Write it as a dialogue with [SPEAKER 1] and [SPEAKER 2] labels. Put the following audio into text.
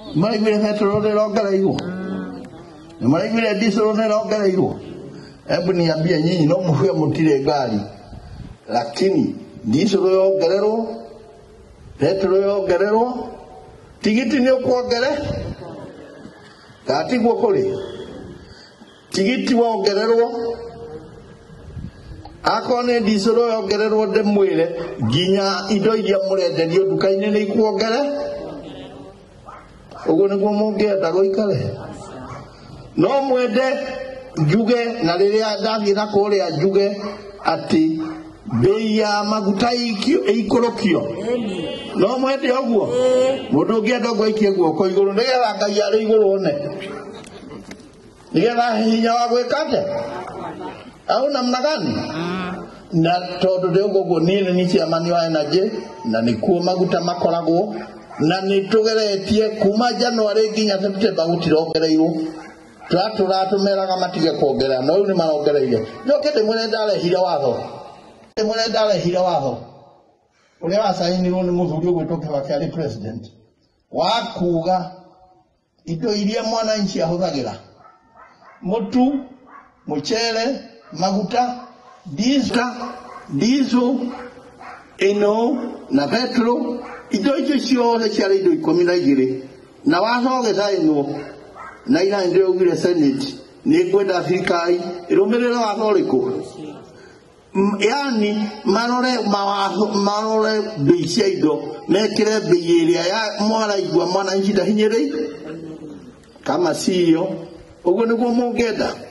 [SPEAKER 1] Maraigwire petrol nerongereirwo. Maraigwire diesel nerongereirwo. Hebu niambie nyinyi no muhwe mutire ngari. Lakini diesel yongererwo, petrol yongererwo, tigiti ni ukuongere. Katigwo kuri. Tigiti wongererwo. Akone diesel yongererwo ndemwire ginya indo iria murenderio duka-ini ni ikuongere. Uguo niguo mungienda guikare. No mwende njuge na riria ndathie na kuria njuge ati bei ya maguta ikurukio. No mwende uguo. Mundu ungienda gwaikie guoko iguru nigetha Ngai ari iguru one. Nigetha hinya wa gwikate. Au namna gani? Na tondu ndiguo nini ni chairman wa energy na nikuo maguta makoragwo na nitugeretie kuma January nginya September gutirongereirwo. Turatumeraga matige kuongerera no ni marongereire. Njoke ndimwire ndarehire watho. Ndimwire ndarehire watho. Uria wasainirwo ni muthuri ugwitwo Kibaki ari president. Wakuga indo iria mwananchi ahuthagira. Mutu, muchere, maguta, diesel, eno na petrol. Indo icio ciothe ciarĩ indo 12 na wacoge sainwo na ina ndio ugire Senate ni kwenda thirikari irumirire watho uriku. Yani marore bei cia indo mekire bei iria ya mwaraigwa mwananchi ndahinyĩrĩire kama sio uguo niguo mungenda.